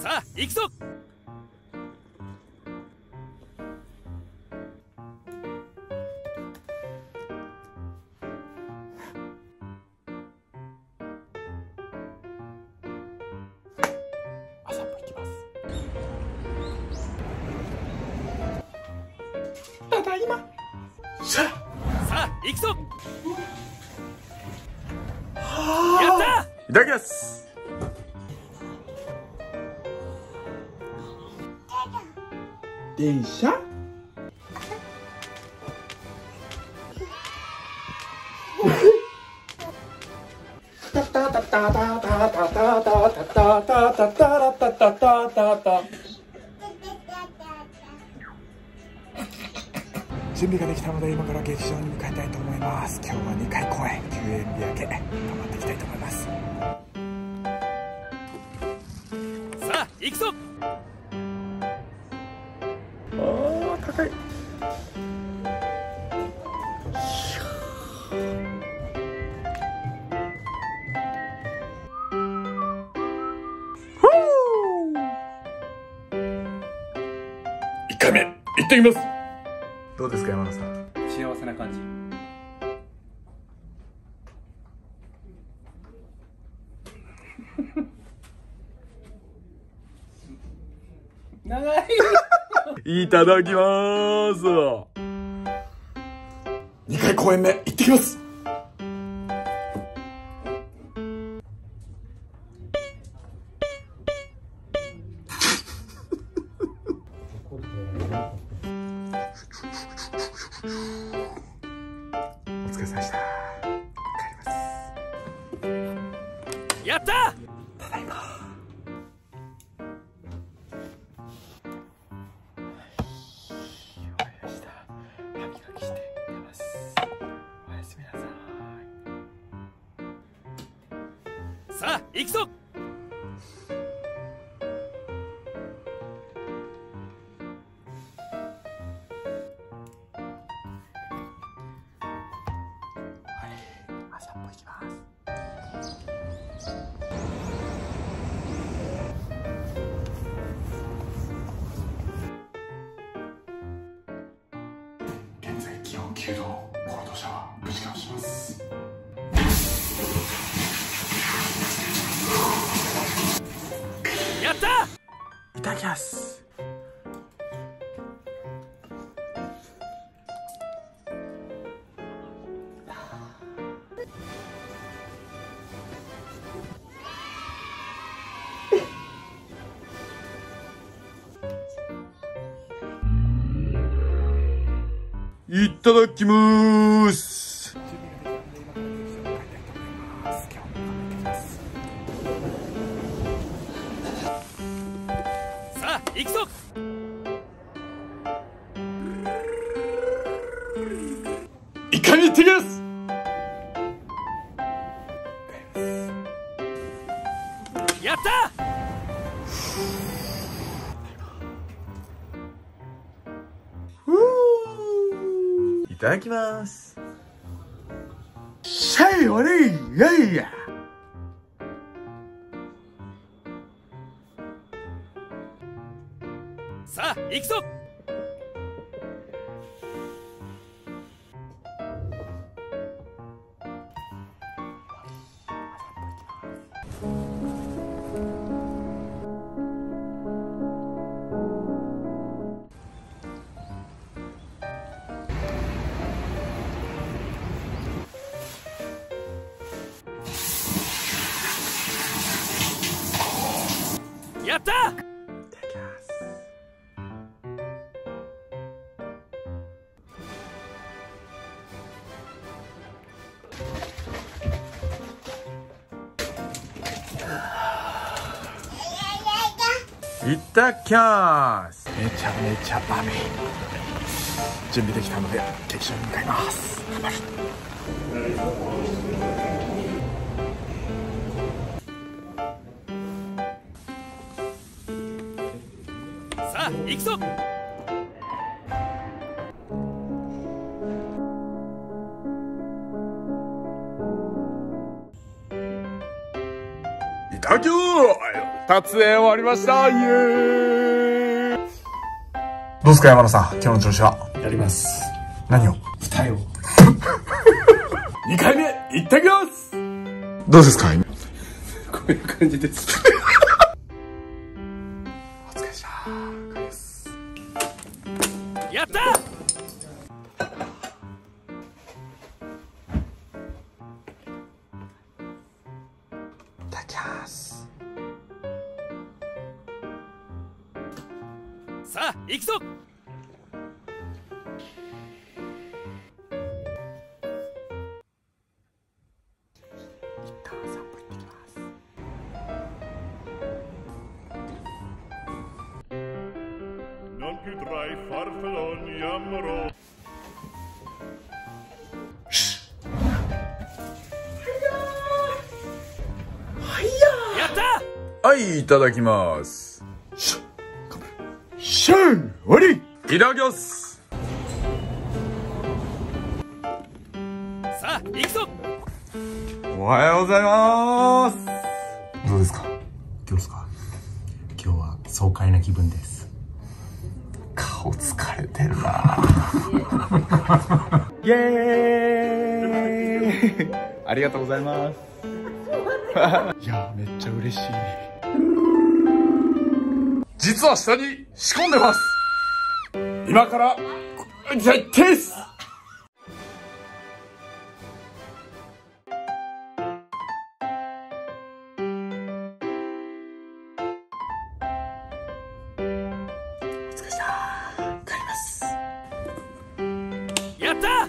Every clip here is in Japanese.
さあ行くぞ。 朝も行きます。 ただいま。 さあ行くぞ。やった。 いただきます。電車タタタタタタタタタタタタタタタタタ。準備ができたので今から劇場に向かいたいと思います。今日は2回公演、休園日明け頑張っていきたいと思います。 さあ行くぞ。 あー高い。1回目行ってきます。どうですか山田さん。 幸せな感じ。長い。 いただきます。2回公演目行ってきます。お疲れ様でした。帰ります。 やった。 ただいま。 さあ行くぞ。 朝も行きます。現在気温9度、コールドシャワー無事完します。 やった。 いただきます。いただきます。 さあ行くぞ。 1回目行ってきます。 やった。 いただきます。シャイ悪いやいや。 さあ行くぞ。やった。 いただきます。いただきます。めちゃめちゃ雨。準備できたので劇場に向かいます。頑張る。 さあ行くぞ。 いただきます。 撮影終わりました。イエーイ。どうですか山野さん、今日の調子は。 やります。 何を。 二重を。 2回目いってきます。どうですか。 こういう感じです。 お疲れした。 やったいただきます。 さあ行くぞ。 Non più tra i farfalloni amorosi. やったはい、いただきます。シュン終わり。いただきます。 さあ行くぞ。 おはようございます。どうですか。 今日ですか。今日は爽快な気分です。 顔疲れてるな。イエーイ。ありがとうございます。いや、めっちゃ嬉しい。実は下に仕込んでます。今から絶対です。 やった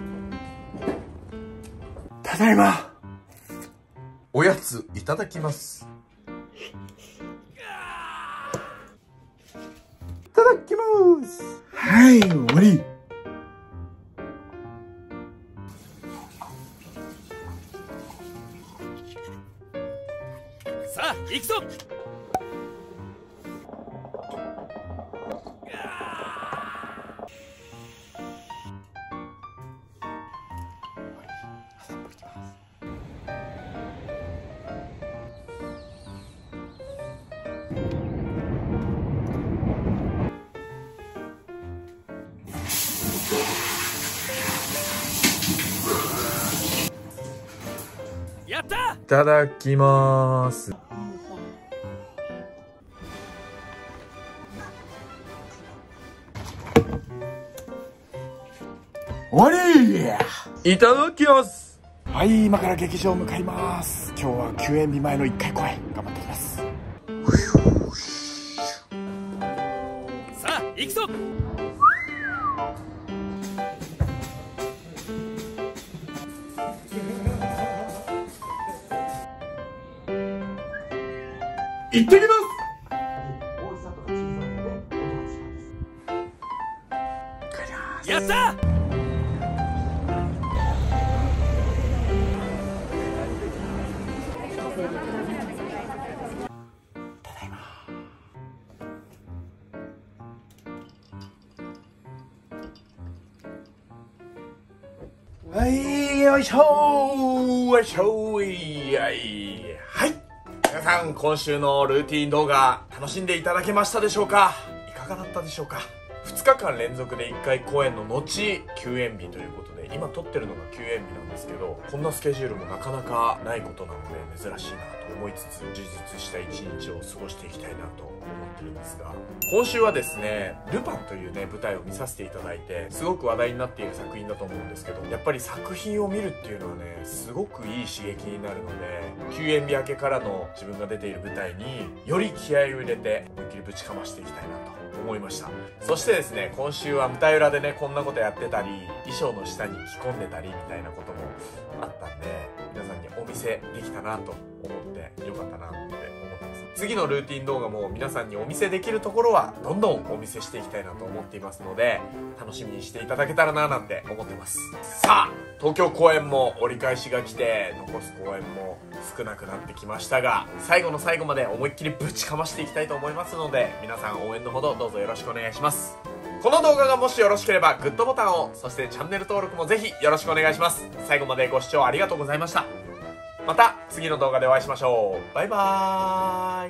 ただいま。おやついただきます。いただきます。はい、終わり。 さあ行くぞ。やったいただきます。終わり。いただきます。はい、今から劇場向かいます。今日は休演日前の1回公演頑張ってきます。 さあ行くぞ。 行ってきます。 やったはい、よいしょー、よいしょー、はい。皆さん、今週のルーティン動画、楽しんでいただけましたでしょうか。いかがだったでしょうか。2日間連続で1回公演の後、休演日ということで、今撮ってるのが休演日なんですけど、こんなスケジュールもなかなかないことなので、珍しいなと思いつつ、充実した一日を過ごしていきたいなと思ってるんですが、今週はですね、ルパンというね、舞台を見させていただいて、すごく話題になっている作品だと思うんですけど、やっぱり作品を見るっていうのはね、すごくいい刺激になるので、休演日明けからの自分が出ている舞台により気合を入れて思いっきりぶちかましていきたいなと思いました。そしてですね、今週は舞台裏でね、こんなことやってたり、衣装の下に着込んでたりみたいなこともあったんで、皆さんにお見せできたなと思ってよかったなって思ってます。次のルーティン動画も皆さんにお見せできるところはどんどんお見せしていきたいなと思っていますので、楽しみにしていただけたらななんて思ってます。さあ、東京公演も折り返しが来て、残す公演も少なくなってきましたが、最後の最後まで思いっきりぶちかましていきたいと思いますので、皆さん応援のほどどうぞよろしくお願いします。この動画がもしよろしければグッドボタンを、そしてチャンネル登録もぜひよろしくお願いします。最後までご視聴ありがとうございました。また次の動画でお会いしましょう。バイバーイ。